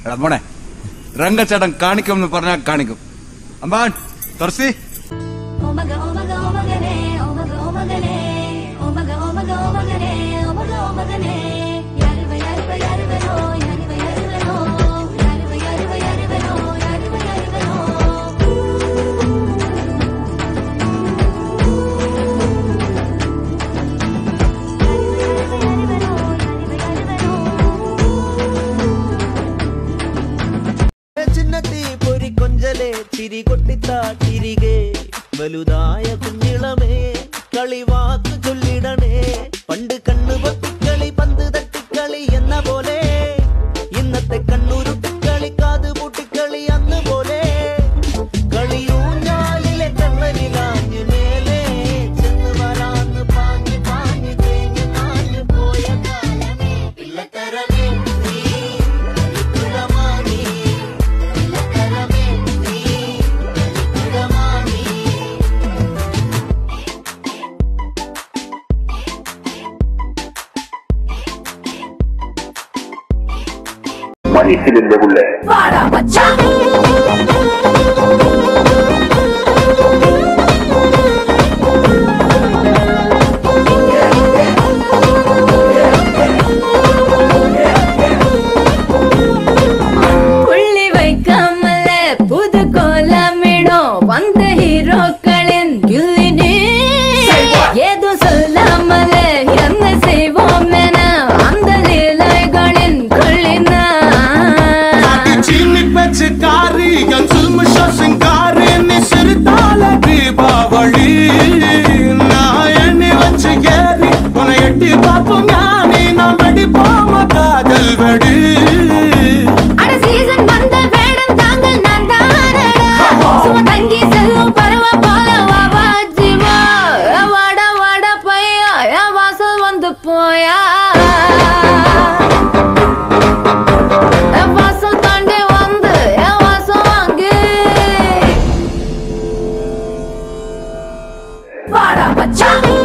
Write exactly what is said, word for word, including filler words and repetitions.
മോനെ രംഗച്ചേട്ടൻ കാണിക്കും എന്ന് പറഞ്ഞാൽ കാണിക്കും. അമ്പാൻ തുറസി തിരികൊട്ടിത്താ തിരികെ വലുതായ കുഞ്ഞിളമേ കളിവാക്ക് ചൊല്ലിടണേ. പണ്ട് കണ്ണു പൊത്തിക്കളി പന്ത് തട്ടിക്കളി എന്ന പോലെ ഇന്നത്തെ കണ്ണൂരുട്ടിക്കളി കാത് പൂട്ടിക്കളി അന്ന് പോലെ കളിയൂഞ്ഞാലിലെ കള്ളനിലാഞ്ഞു മേലെ ചെന്ന് വരാന്ന് പാഞ്ഞു പാഞ്ഞു തേഞ്ഞു മാഞ്ഞു പോയ കാലമേ പിള്ളത്തരമേ മനസ്സിലെ ഉള്ളേ புள்ளி வைக்காமல புது கோலமிடும் வந்த ஹீரோக்களின் கில்லினே ஏதோ சொல்லாமல என்ன செய்வோம் என அந்த லீலைகளின் கொள்ளினா कारी सिंगारी निसरताल दीपावली नायनी वच्ची गेरी उन्हें एट्टी पापु ज्ञानी ना बड़ी पाम काजल बड़ी अरे सीजन बंद वेडम तांगल नंदानड़ा सुम तंगी सेल्लू परवा पोला वावा जीवा वाड़ा वाड़ा पया या वासल वंदु पोया Para,